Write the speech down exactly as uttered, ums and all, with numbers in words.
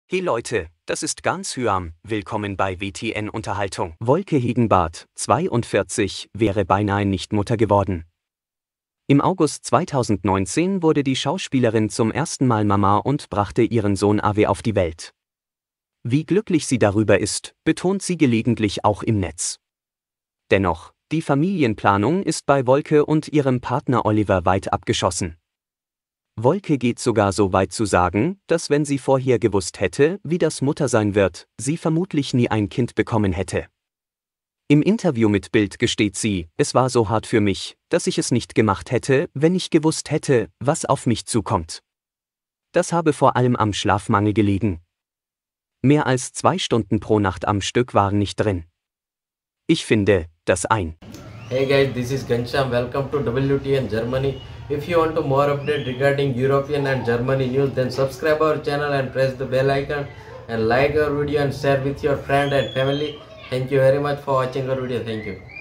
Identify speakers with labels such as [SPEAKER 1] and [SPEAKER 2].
[SPEAKER 1] Hey Leute, das ist Ganz Hyam, willkommen bei W T N Unterhaltung. Wolke Hegenbarth, zweiundvierzig, wäre beinahe nicht Mutter geworden. Im August zweitausendneunzehn wurde die Schauspielerin zum ersten Mal Mama und brachte ihren Sohn Awe auf die Welt. Wie glücklich sie darüber ist, betont sie gelegentlich auch im Netz. Dennoch, die Familienplanung ist bei Wolke und ihrem Partner Oliver weit abgeschossen. Wolke geht sogar so weit zu sagen, dass wenn sie vorher gewusst hätte, wie das Muttersein wird, sie vermutlich nie ein Kind bekommen hätte. Im Interview mit Bild gesteht sie, es war so hart für mich, dass ich es nicht gemacht hätte, wenn ich gewusst hätte, was auf mich zukommt. Das habe vor allem am Schlafmangel gelegen. Mehr als zwei Stunden pro Nacht am Stück waren nicht drin. Ich finde, dass ein
[SPEAKER 2] Hey guys, this is Ghanshyam. Welcome to W T N Germany. If you want to more update regarding European and Germany news, then subscribe our channel and press the bell icon and like our video and share with your friend and family. Thank you very much for watching our video. Thank you.